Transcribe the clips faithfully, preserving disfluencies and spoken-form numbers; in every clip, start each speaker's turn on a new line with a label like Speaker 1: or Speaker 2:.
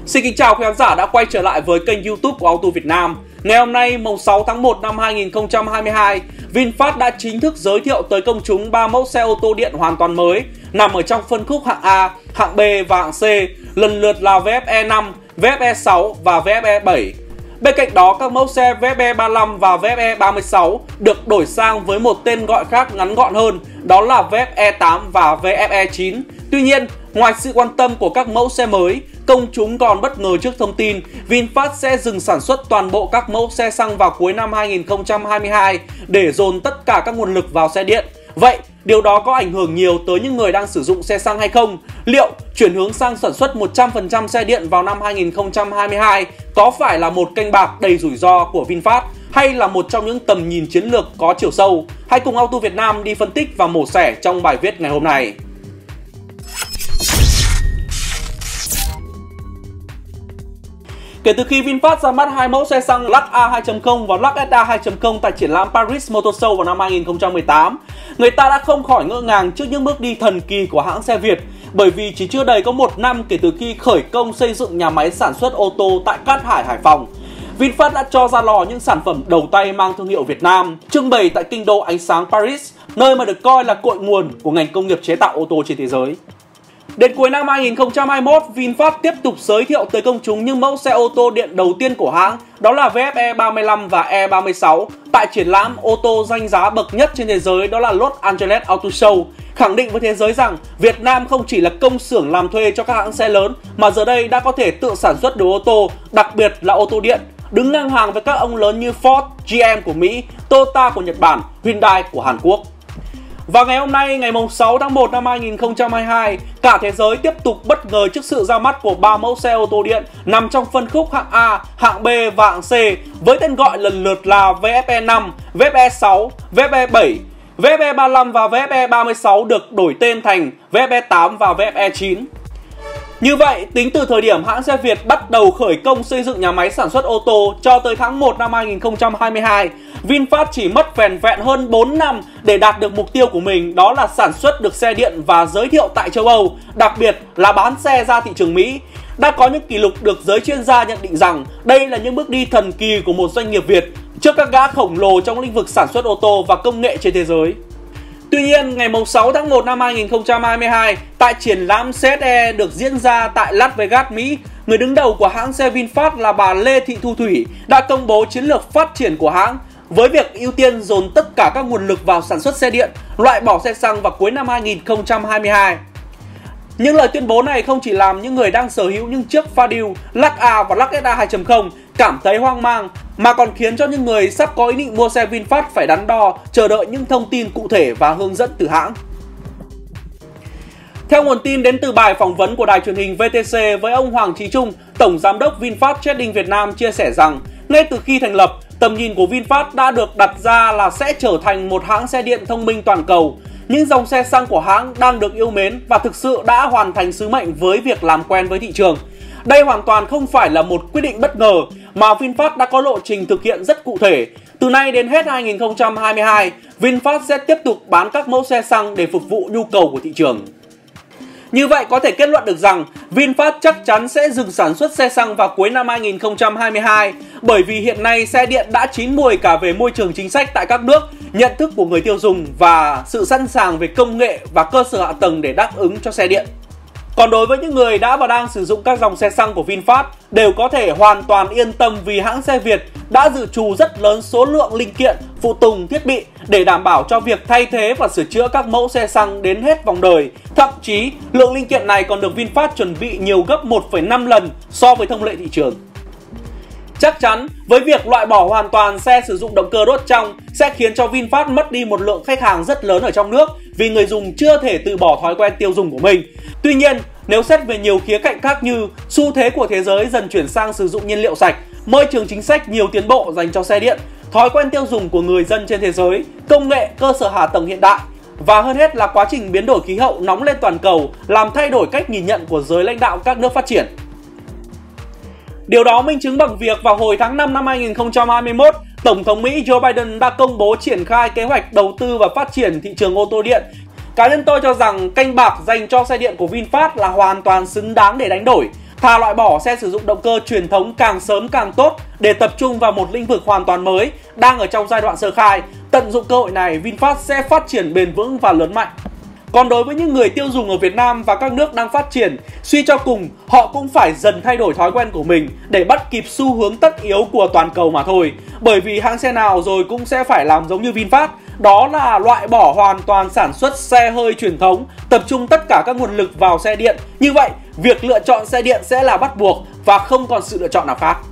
Speaker 1: Xin kính chào quý khán giả đã quay trở lại với kênh YouTube của Auto Việt Nam. Ngày hôm nay, mùng sáu tháng một năm hai nghìn không trăm hai mươi hai, VinFast đã chính thức giới thiệu tới công chúng ba mẫu xe ô tô điện hoàn toàn mới nằm ở trong phân khúc hạng A, hạng B và hạng C, lần lượt là vê ép e năm, vê ép e sáu và vê ép e bảy. Bên cạnh đó, các mẫu xe vê ép e ba mươi lăm và vê ép e ba mươi sáu được đổi sang với một tên gọi khác ngắn gọn hơn, đó là vê ép e tám và vê ép e chín. Tuy nhiên, ngoài sự quan tâm của các mẫu xe mới, công chúng còn bất ngờ trước thông tin VinFast sẽ dừng sản xuất toàn bộ các mẫu xe xăng vào cuối năm hai nghìn không trăm hai mươi hai để dồn tất cả các nguồn lực vào xe điện. Vậy, điều đó có ảnh hưởng nhiều tới những người đang sử dụng xe xăng hay không? Liệu chuyển hướng sang sản xuất một trăm phần trăm xe điện vào năm hai nghìn không trăm hai mươi hai có phải là một canh bạc đầy rủi ro của VinFast hay là một trong những tầm nhìn chiến lược có chiều sâu? Hãy cùng Auto Việt Nam đi phân tích và mổ xẻ trong bài viết ngày hôm nay. Kể từ khi VinFast ra mắt hai mẫu xe xăng Lux A hai chấm không và Lux ét a hai chấm không tại triển lãm Paris Motor Show vào năm hai nghìn không trăm mười tám, người ta đã không khỏi ngỡ ngàng trước những bước đi thần kỳ của hãng xe Việt, bởi vì chỉ chưa đầy có một năm kể từ khi khởi công xây dựng nhà máy sản xuất ô tô tại Cát Hải, Hải Phòng, VinFast đã cho ra lò những sản phẩm đầu tay mang thương hiệu Việt Nam, trưng bày tại kinh đô ánh sáng Paris, nơi mà được coi là cội nguồn của ngành công nghiệp chế tạo ô tô trên thế giới. Đến cuối năm hai nghìn không trăm hai mươi mốt, VinFast tiếp tục giới thiệu tới công chúng những mẫu xe ô tô điện đầu tiên của hãng, đó là vê ép e ba mươi lăm và E ba mươi sáu, tại triển lãm ô tô danh giá bậc nhất trên thế giới, đó là Los Angeles Auto Show, khẳng định với thế giới rằng Việt Nam không chỉ là công xưởng làm thuê cho các hãng xe lớn, mà giờ đây đã có thể tự sản xuất đồ ô tô, đặc biệt là ô tô điện, đứng ngang hàng với các ông lớn như Ford, giê em của Mỹ, Toyota của Nhật Bản, Hyundai của Hàn Quốc. Và ngày hôm nay, ngày sáu tháng một năm hai nghìn không trăm hai mươi hai, cả thế giới tiếp tục bất ngờ trước sự ra mắt của ba mẫu xe ô tô điện nằm trong phân khúc hạng A, hạng B và hạng C với tên gọi lần lượt là vê ép e năm, vê ép e sáu, vê ép e bảy. vê ép e ba mươi lăm và vê ép e ba mươi sáu được đổi tên thành vê ép e tám và vê ép e chín. Như vậy, tính từ thời điểm hãng xe Việt bắt đầu khởi công xây dựng nhà máy sản xuất ô tô cho tới tháng một năm hai nghìn không trăm hai mươi hai, VinFast chỉ mất vẻn vẹn hơn bốn năm để đạt được mục tiêu của mình, đó là sản xuất được xe điện và giới thiệu tại châu Âu, đặc biệt là bán xe ra thị trường Mỹ. Đã có những kỷ lục được giới chuyên gia nhận định rằng đây là những bước đi thần kỳ của một doanh nghiệp Việt trước các gã khổng lồ trong lĩnh vực sản xuất ô tô và công nghệ trên thế giới. Tuy nhiên, ngày sáu tháng một năm hai nghìn không trăm hai mươi hai, tại triển lãm xê ét e được diễn ra tại Las Vegas, Mỹ, người đứng đầu của hãng xe VinFast là bà Lê Thị Thu Thủy đã công bố chiến lược phát triển của hãng với việc ưu tiên dồn tất cả các nguồn lực vào sản xuất xe điện, loại bỏ xe xăng vào cuối năm hai nghìn không trăm hai mươi hai. Những lời tuyên bố này không chỉ làm những người đang sở hữu những chiếc Fadil, Lux A và Lux ét a hai chấm không cảm thấy hoang mang, mà còn khiến cho những người sắp có ý định mua xe VinFast phải đắn đo, chờ đợi những thông tin cụ thể và hướng dẫn từ hãng. Theo nguồn tin đến từ bài phỏng vấn của đài truyền hình vê tê xê với ông Hoàng Chí Trung, Tổng Giám đốc VinFast Trading Việt Nam chia sẻ rằng, ngay từ khi thành lập, tầm nhìn của VinFast đã được đặt ra là sẽ trở thành một hãng xe điện thông minh toàn cầu. Những dòng xe xăng của hãng đang được yêu mến và thực sự đã hoàn thành sứ mệnh với việc làm quen với thị trường. Đây hoàn toàn không phải là một quyết định bất ngờ, mà VinFast đã có lộ trình thực hiện rất cụ thể. Từ nay đến hết hai nghìn không trăm hai mươi hai, VinFast sẽ tiếp tục bán các mẫu xe xăng để phục vụ nhu cầu của thị trường. Như vậy có thể kết luận được rằng VinFast chắc chắn sẽ dừng sản xuất xe xăng vào cuối năm hai nghìn không trăm hai mươi hai, bởi vì hiện nay xe điện đã chín mùi cả về môi trường chính sách tại các nước, nhận thức của người tiêu dùng và sự sẵn sàng về công nghệ và cơ sở hạ tầng để đáp ứng cho xe điện. Còn đối với những người đã và đang sử dụng các dòng xe xăng của VinFast đều có thể hoàn toàn yên tâm vì hãng xe Việt đã dự trù rất lớn số lượng linh kiện, phụ tùng, thiết bị để đảm bảo cho việc thay thế và sửa chữa các mẫu xe xăng đến hết vòng đời. Thậm chí, lượng linh kiện này còn được VinFast chuẩn bị nhiều gấp một phẩy năm lần so với thông lệ thị trường. Chắc chắn, với việc loại bỏ hoàn toàn xe sử dụng động cơ đốt trong sẽ khiến cho VinFast mất đi một lượng khách hàng rất lớn ở trong nước vì người dùng chưa thể từ bỏ thói quen tiêu dùng của mình. Tuy nhiên, nếu xét về nhiều khía cạnh khác như xu thế của thế giới dần chuyển sang sử dụng nhiên liệu sạch, môi trường chính sách nhiều tiến bộ dành cho xe điện, thói quen tiêu dùng của người dân trên thế giới, công nghệ, cơ sở hạ tầng hiện đại, và hơn hết là quá trình biến đổi khí hậu nóng lên toàn cầu làm thay đổi cách nhìn nhận của giới lãnh đạo các nước phát triển. Điều đó minh chứng bằng việc vào hồi tháng năm năm hai nghìn không trăm hai mươi mốt, Tổng thống Mỹ Joe Biden đã công bố triển khai kế hoạch đầu tư và phát triển thị trường ô tô điện. Cá nhân tôi cho rằng canh bạc dành cho xe điện của VinFast là hoàn toàn xứng đáng để đánh đổi. Thà loại bỏ xe sử dụng động cơ truyền thống càng sớm càng tốt để tập trung vào một lĩnh vực hoàn toàn mới đang ở trong giai đoạn sơ khai. Tận dụng cơ hội này, VinFast sẽ phát triển bền vững và lớn mạnh. Còn đối với những người tiêu dùng ở Việt Nam và các nước đang phát triển, suy cho cùng họ cũng phải dần thay đổi thói quen của mình để bắt kịp xu hướng tất yếu của toàn cầu mà thôi. Bởi vì hãng xe nào rồi cũng sẽ phải làm giống như VinFast, đó là loại bỏ hoàn toàn sản xuất xe hơi truyền thống, tập trung tất cả các nguồn lực vào xe điện. Như vậy, việc lựa chọn xe điện sẽ là bắt buộc và không còn sự lựa chọn nào khác.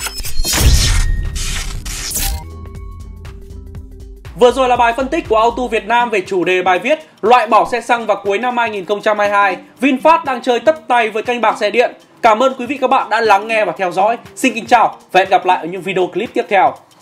Speaker 1: Vừa rồi là bài phân tích của Auto Việt Nam về chủ đề bài viết loại bỏ xe xăng vào cuối năm hai nghìn không trăm hai mươi hai, VinFast đang chơi tất tay với canh bạc xe điện. Cảm ơn quý vị các bạn đã lắng nghe và theo dõi. Xin kính chào và hẹn gặp lại ở những video clip tiếp theo.